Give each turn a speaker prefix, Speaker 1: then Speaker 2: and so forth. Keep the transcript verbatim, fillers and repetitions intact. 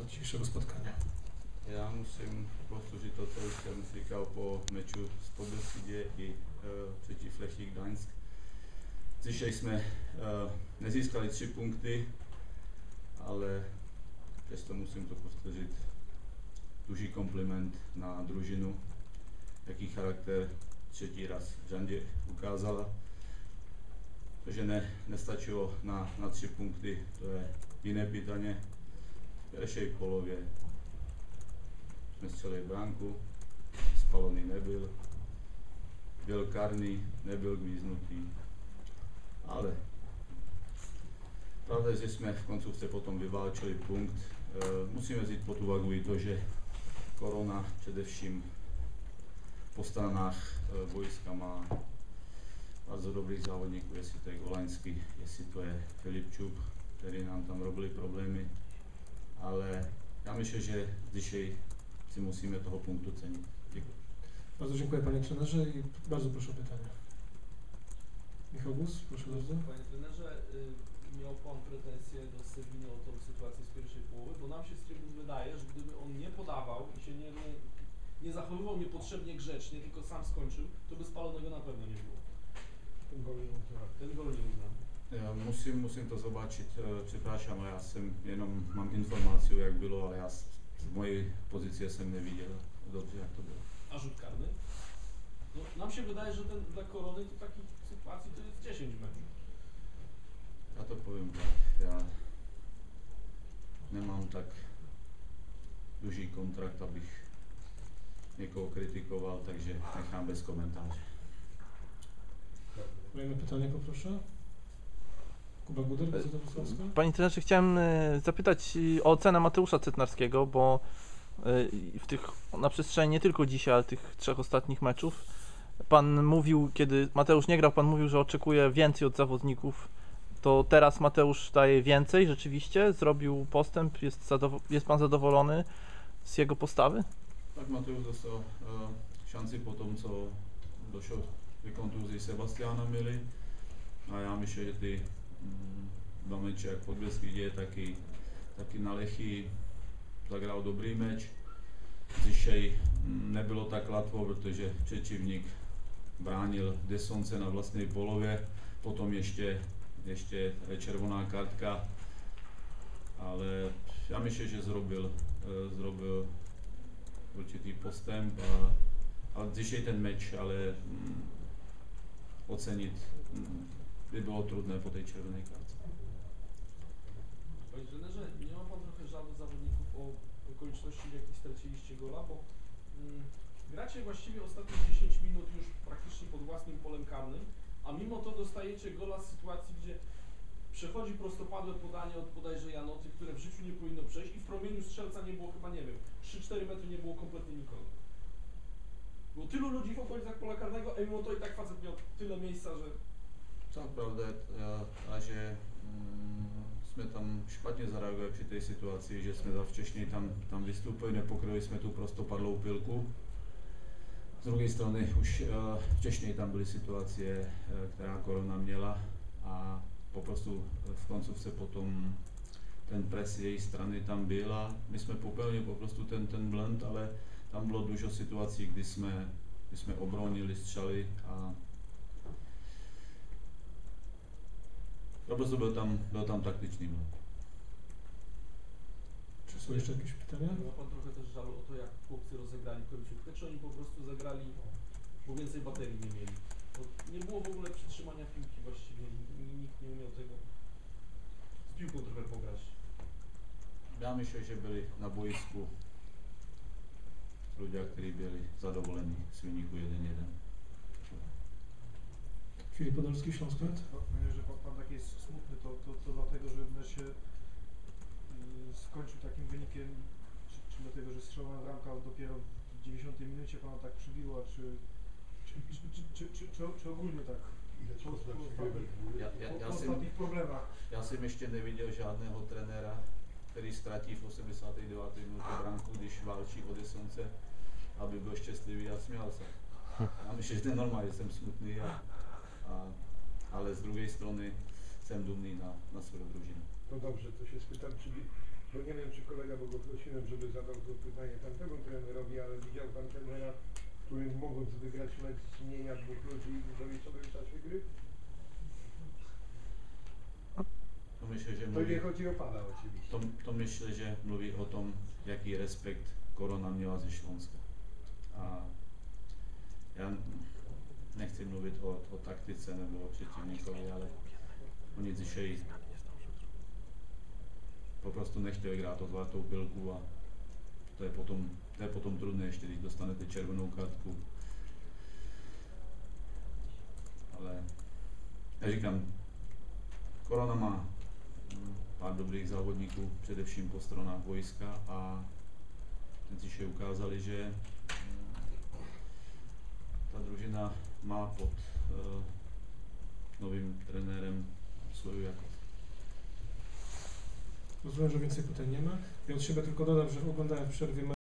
Speaker 1: dzisiejszego spotkania?
Speaker 2: Ja musím powtórzyć to, co już jsem říkal po meczu z Podbeskidzie i uh, třetí Fleštík Gdaňsk. Dzisiaj jsme uh, nezískali tři punkty, ale přesto musím to povtórzyć. Duží kompliment na družinu, jaký charakter třetí raz v řadě ukázala. To, že ne, nestačilo na, na tři punkty, to je jiné pytanie. V první polově jsme střelili bránku, spaloný nebyl, byl karný, nebyl gvíznutý, ale pravda je, že jsme v koncovce potom vyválčili punkt. E, musíme vzít pod úvahu i to, že korona především po stranách e, vojska má bardzo dobrých závodníků, jestli to je Golaňský, jestli to je Filipčuk, který nám tam robili problémy, ale já myslím, že dzisiaj si musimy toho punktu cenić. Dziękuję.
Speaker 1: Bardzo dziękuję panie trenerze i bardzo proszę o pytania. Michał Bus, proszę bardzo.
Speaker 3: Panie trenerze, y, miał pan pretensje do Sewiny o tą sytuację z pierwszej połowy, bo nam się z trybun wydaje, że gdyby on nie podawał i się nie, nie, nie zachowywał niepotrzebnie grzecznie, tylko sam skończył, to by spalonego na pewno nie było.
Speaker 1: Ten gol nie uznany.
Speaker 3: Ten gol nie uznany.
Speaker 2: Ja musím, musím to zobačiť, přepraszam, já jsem jenom mám informaci, jak bylo, ale já z mojej pozycji jsem neviděl dobře, jak to bylo.
Speaker 3: A rzut karny? No, nam się wydaje, że ten, dla Korony to takich sytuacji to jest dziesięć meczów.
Speaker 2: Já to povím tak, já nemám tak duží kontrakt, abych někoho kritikoval, takže nechám bez komentáře.
Speaker 1: Kolejne pytanie poproszę. Kuba Guder, Gazeta Wrocławska.
Speaker 4: Panie trenerze, chciałem y, zapytać y, o ocenę Mateusza Cytnarskiego, bo y, w tych, na przestrzeni nie tylko dzisiaj, ale tych trzech ostatnich meczów, pan mówił, kiedy Mateusz nie grał, pan mówił, że oczekuje więcej od zawodników. To teraz Mateusz daje więcej rzeczywiście? Zrobił postęp? Jest, jest pan zadowolony z jego postawy?
Speaker 2: Tak, Mateusz dostal uh, šanci po tom, co došel ke kontuzii Sebastiana Mily. A já myslím, že ty mm, dva meče, jak pod Beskydě, taky, taky na Lechy zagrál dobrý meč. Dzisiaj mm, nebylo tak ľatvo, protože Čečivník bránil Desonce na vlastnej polově, potom ještě, ještě červená kartka, ale já myslím, že zrobil, uh, zrobil určitý postęp a, a dzisiaj ten meč, ale mm, ocenit mm, by było trudne po tej czerwonej kartce.
Speaker 3: Panie trenerze, nie ma pan trochę żalu zawodników o okoliczności, w jakich straciliście gola, bo mm, gracie właściwie ostatnie dziesięć minut już praktycznie pod własnym polem karnym, a mimo to dostajecie gola z sytuacji, gdzie przechodzi prostopadłe podanie od bodajże Janoty, które w życiu nie powinno przejść i w promieniu strzelca nie było chyba, nie wiem, trzy cztery metry nie było kompletnie nikogo. Było tylu ludzi w okolicach pola karnego, a mimo to i tak facet miał tyle miejsca, że...
Speaker 2: To pravda je, a že mm, jsme tam špatně zareagovali při té situaci, že jsme včasně tam, tam vystoupili, nepokryli jsme tu prostopadlou pilku. Z druhé strany už uh, včasně tam byly situace, uh, která Korona měla a poprostu v koncovce potom ten pres její strany tam byl a my jsme popelili poprostu ten, ten blend, ale tam bylo dużo situací, kdy jsme, kdy jsme obronili, střeli a po prostu był tam, był tam taktyczny blend.
Speaker 1: Czy są jeszcze jakieś pytania?
Speaker 3: Ma pan trochę też żalu o to, jak chłopcy rozegrali końcówkę, czy oni po prostu zagrali, bo więcej baterii nie mieli? Bo nie było w ogóle przytrzymania piłki właściwie, nikt nie umiał tego z piłką trochę pograć.
Speaker 2: Ja myślę, że byli na boisku ludzie, którzy byli zadowoleni z wyniku jeden jeden.
Speaker 1: Filip Podolski, Śląsknet.
Speaker 5: Panie, że pan, pan tak jest smutny, to, to, to dlatego, że mecz się y, skończył takim wynikiem, czy, czy dlatego, że strzelona bramka dopiero w dziewięćdziesiątej minucie pana tak przybiła, czy, czy, czy, czy, czy, czy, czy, czy ogólnie tak? Po, po, ostatnich,
Speaker 2: Ja, ja,
Speaker 5: po,
Speaker 2: ja,
Speaker 5: po
Speaker 2: jsem,
Speaker 5: ostatnich problemach.
Speaker 2: já jsem ještě neviděl žádného trenéra, který ztratí v osmdesáté deváté minutě branku, když válčí o Desonce, aby byl šťastlivý a směl se. Já myslím, že to je normálně, jsem smutný, a, a, ale z druhé strany jsem dumný na, na svou družinu.
Speaker 6: No dobrze, to się spytam, czy Bo nie wiem, czy kolega, bo go prosiłem, żeby zadał to pytanie tamtemu trenerowi, ale widział pan trenera, który mogąc wygrać mecz zmienia dwóch ludzi w doliczowym czasie gry?
Speaker 2: To myślę, że
Speaker 6: To
Speaker 2: mówi,
Speaker 6: nie chodzi o pana oczywiście.
Speaker 2: to, to myślę, że mówi o tom, jaki respekt korona miała ze Śląska. A ja nechci mluvit o, o taktyce nebo o przeciwnikovi, ale oni dzisiaj po prostu nechtěli grát o zlatou pilku a to je potom, to je potom trudné ještě, když dostanete červenou kartku. Ale já říkám, korona má mm, pár dobrých závodníků, především po stranách vojska a ten si ukázali, že mm, ta družina má pod uh, novým trenérem svou jakost.
Speaker 1: Rozumiem, że więcej pytań nie ma. Ja od siebie tylko dodam, że oglądałem w przerwie